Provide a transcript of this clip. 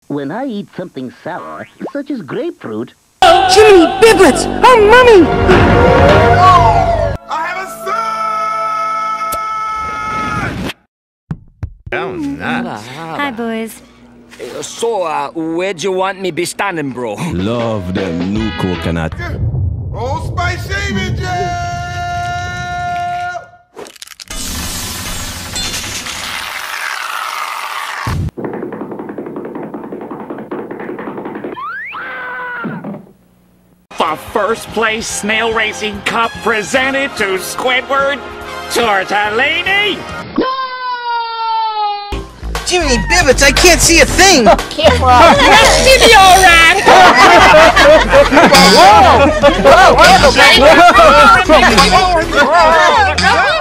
When I eat something sour, such as grapefruit... Jiminy Biblets! Oh, Mummy! I have a son! Oh, nice. Hi, boys. So, where'd you want me be standing, bro? Love them new coconut. Old Spice shaving gel! The first place snail racing cup presented to Squidward Tortellini. Jiminy Biblets, I can't see a thing! Give me all right. Whoa! Whoa!